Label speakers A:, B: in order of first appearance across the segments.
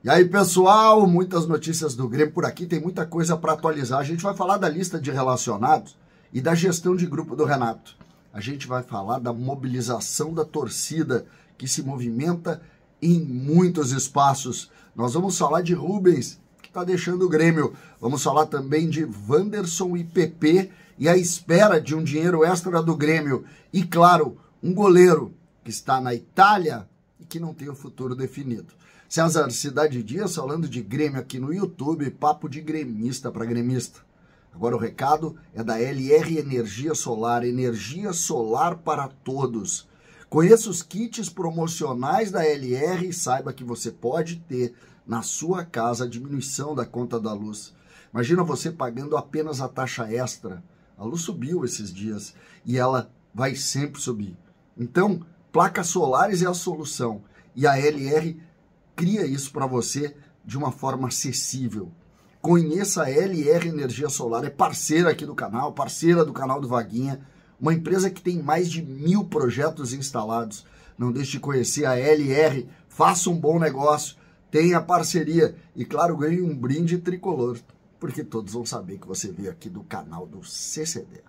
A: E aí, pessoal, muitas notícias do Grêmio por aqui, tem muita coisa para atualizar. A gente vai falar da lista de relacionados e da gestão de grupo do Renato. A gente vai falar da mobilização da torcida que se movimenta em muitos espaços. Nós vamos falar de Rubens, que está deixando o Grêmio. Vamos falar também de Wanderson e PP e a espera de um dinheiro extra do Grêmio. E, claro, um goleiro que está na Itália e que não tem o futuro definido. César Cidade Dias falando de Grêmio aqui no YouTube, papo de gremista para gremista. Agora o recado é da LR Energia Solar para todos. Conheça os kits promocionais da LR e saiba que você pode ter na sua casa a diminuição da conta da luz. Imagina você pagando apenas a taxa extra. A luz subiu esses dias e ela vai sempre subir. Então, placas solares é a solução e a LR cria isso para você de uma forma acessível. Conheça a LR Energia Solar, é parceira aqui do canal, parceira do canal do Vaguinha, uma empresa que tem mais de 1000 projetos instalados. Não deixe de conhecer a LR, faça um bom negócio, tenha parceria e, claro, ganhe um brinde tricolor, porque todos vão saber que você veio aqui do canal do CCD.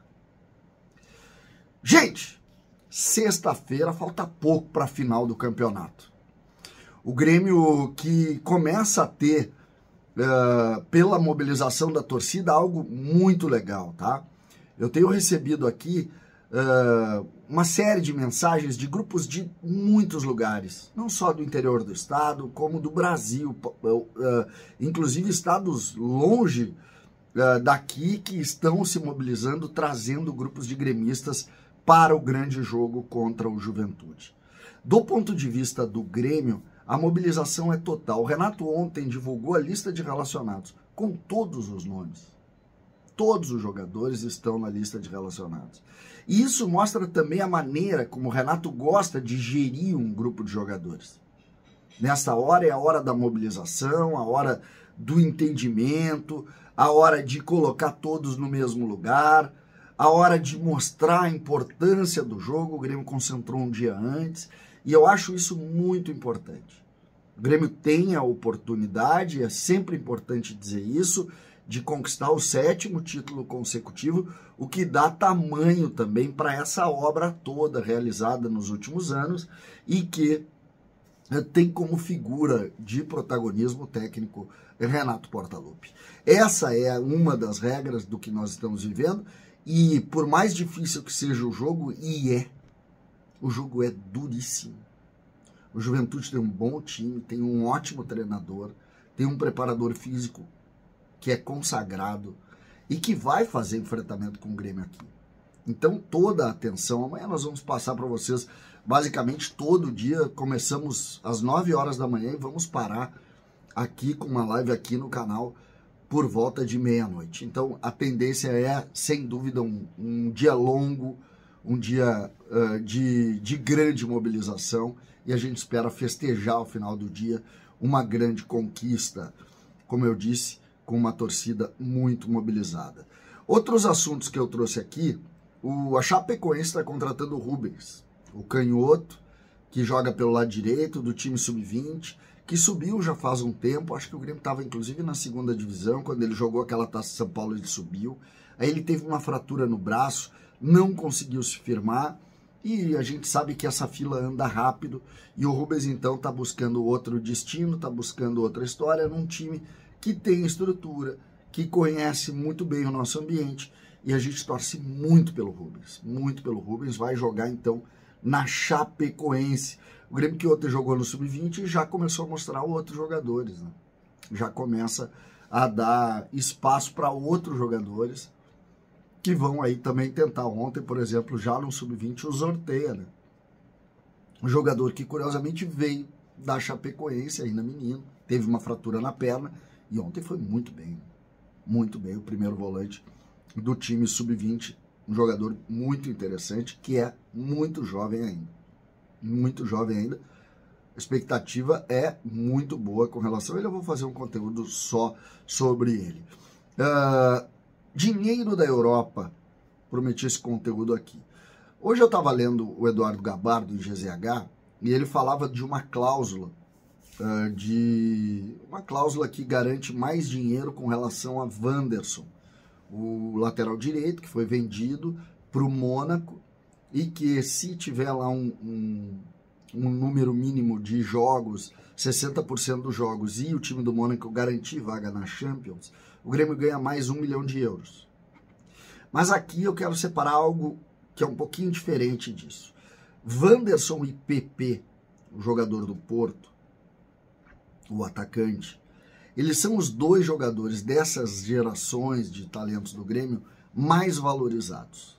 A: Gente, sexta-feira falta pouco para a final do campeonato. O Grêmio que começa a ter, pela mobilização da torcida, algo muito legal, tá? Eu tenho recebido aqui uma série de mensagens de grupos de muitos lugares, não só do interior do estado, como do Brasil, inclusive estados longe daqui que estão se mobilizando, trazendo grupos de gremistas para o grande jogo contra o Juventude. Do ponto de vista do Grêmio, a mobilização é total. O Renato ontem divulgou a lista de relacionados com todos os nomes. Todos os jogadores estão na lista de relacionados. E isso mostra também a maneira como o Renato gosta de gerir um grupo de jogadores. Nessa hora é a hora da mobilização, a hora do entendimento, a hora de colocar todos no mesmo lugar, a hora de mostrar a importância do jogo. O Grêmio concentrou um dia antes. E eu acho isso muito importante. O Grêmio tem a oportunidade, é sempre importante dizer isso, de conquistar o 7º título consecutivo, o que dá tamanho também para essa obra toda realizada nos últimos anos e que tem como figura de protagonismo técnico Renato Portaluppi. Essa é uma das regras do que nós estamos vivendo e por mais difícil que seja o jogo, o jogo é duríssimo. O Juventude tem um bom time, tem um ótimo treinador, tem um preparador físico que é consagrado e que vai fazer enfrentamento com o Grêmio aqui. Então toda a atenção, amanhã nós vamos passar para vocês basicamente todo dia, começamos às 9 horas da manhã e vamos parar aqui com uma live aqui no canal por volta de meia-noite. Então a tendência é, sem dúvida, um dia longo, um dia de grande mobilização e a gente espera festejar ao final do dia uma grande conquista, como eu disse, com uma torcida muito mobilizada. Outros assuntos que eu trouxe aqui, a Chapecoense está contratando o Rubens, o canhoto, que joga pelo lado direito do time sub-20, que subiu já faz um tempo, acho que o Grêmio estava inclusive na 2ª divisão, quando ele jogou aquela Taça São Paulo ele subiu, aí ele teve uma fratura no braço, não conseguiu se firmar e a gente sabe que essa fila anda rápido e o Rubens então está buscando outro destino, está buscando outra história num time que tem estrutura, que conhece muito bem o nosso ambiente e a gente torce muito pelo Rubens, vai jogar então na Chapecoense. O Grêmio que ontem jogou no Sub-20 já começou a mostrar outros jogadores, né? Já começa a dar espaço para outros jogadores que vão aí também tentar. Ontem, por exemplo, já no Sub-20, o Zorteia, né? Um jogador que, curiosamente, veio da Chapecoense, ainda menino, teve uma fratura na perna, e ontem foi muito bem, o primeiro volante do time Sub-20, um jogador muito interessante, que é muito jovem ainda. A expectativa é muito boa com relação a ele, eu vou fazer um conteúdo só sobre ele. Dinheiro da Europa, prometi esse conteúdo aqui. Hoje eu estava lendo o Eduardo Gabardo em GZH e ele falava de uma cláusula de uma cláusula que garante mais dinheiro com relação a Wanderson, o lateral direito, que foi vendido para o Mônaco, e que se tiver lá um número mínimo de jogos, 60% dos jogos, e o time do Mônaco garantir vaga na Champions, o Grêmio ganha mais 1 milhão de euros. Mas aqui eu quero separar algo que é um pouquinho diferente disso. Wanderson e PP, o jogador do Porto, o atacante, eles são os dois jogadores dessas gerações de talentos do Grêmio mais valorizados.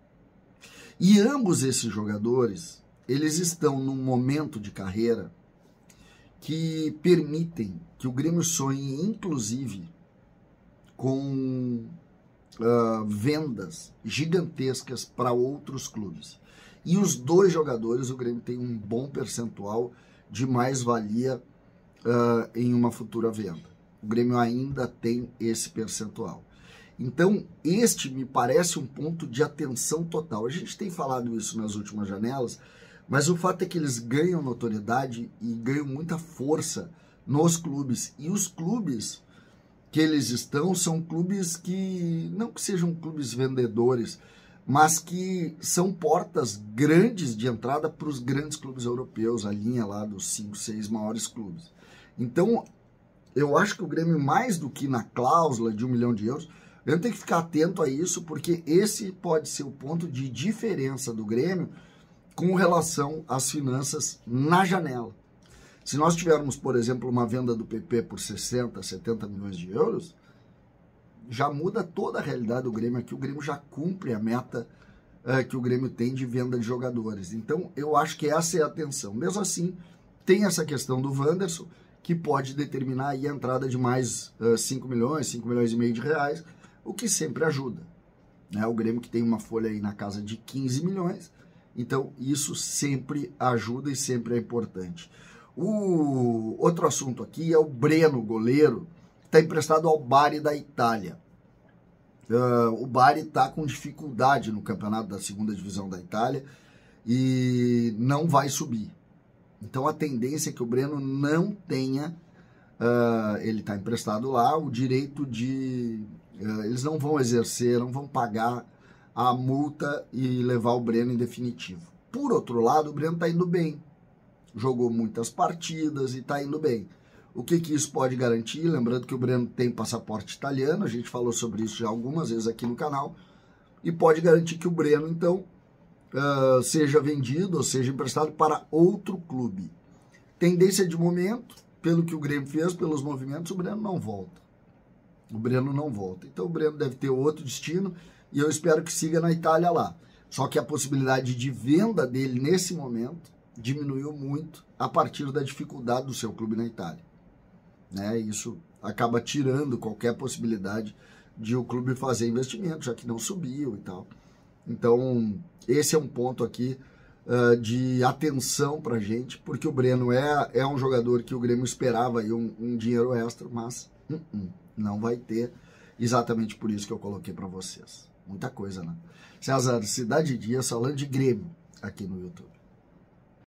A: E ambos esses jogadores, eles estão num momento de carreira que permitem que o Grêmio sonhe, inclusive, com vendas gigantescas para outros clubes. E os dois jogadores, o Grêmio tem um bom percentual de mais-valia em uma futura venda. O Grêmio ainda tem esse percentual. Então, este me parece um ponto de atenção total. A gente tem falado isso nas últimas janelas, mas o fato é que eles ganham notoriedade e ganham muita força nos clubes. E os clubes que eles estão são clubes que, não que sejam clubes vendedores, mas que são portas grandes de entrada para os grandes clubes europeus, a linha lá dos 5, 6 maiores clubes. Então, eu acho que o Grêmio, mais do que na cláusula de 1 milhão de euros, o Grêmio tem que ficar atento a isso, porque esse pode ser o ponto de diferença do Grêmio com relação às finanças na janela. Se nós tivermos, por exemplo, uma venda do PP por 60, 70 milhões de euros, já muda toda a realidade do Grêmio aqui. O Grêmio já cumpre a meta que o Grêmio tem de venda de jogadores. Então, eu acho que essa é a atenção. Mesmo assim, tem essa questão do Wanderson, que pode determinar aí a entrada de mais 5 milhões e meio de reais, o que sempre ajuda. Né? O Grêmio que tem uma folha aí na casa de 15 milhões, então isso sempre ajuda e sempre é importante. O outro assunto aqui é o Breno, goleiro, que está emprestado ao Bari da Itália. O Bari está com dificuldade no campeonato da segunda divisão da Itália e não vai subir. Então a tendência é que o Breno não tenha, ele está emprestado lá, o direito de... eles não vão exercer, não vão pagar a multa e levar o Breno em definitivo. Por outro lado, o Breno está indo bem. Jogou muitas partidas e está indo bem. O que isso pode garantir? Lembrando que o Breno tem passaporte italiano, a gente falou sobre isso já algumas vezes aqui no canal, e pode garantir que o Breno, então, seja vendido ou seja emprestado para outro clube. Tendência de momento, pelo que o Grêmio fez, pelos movimentos, o Breno não volta. O Breno não volta. Então o Breno deve ter outro destino e eu espero que siga na Itália lá. Só que a possibilidade de venda dele nesse momento diminuiu muito a partir da dificuldade do seu clube na Itália. Né? Isso acaba tirando qualquer possibilidade de o clube fazer investimento, já que não subiu e tal. Então, esse é um ponto aqui de atenção pra gente, porque o Breno é um jogador que o Grêmio esperava aí um dinheiro extra, mas não vai ter, exatamente por isso que eu coloquei para vocês. Muita coisa, né? César, Cidade Dias falando de Grêmio aqui no YouTube.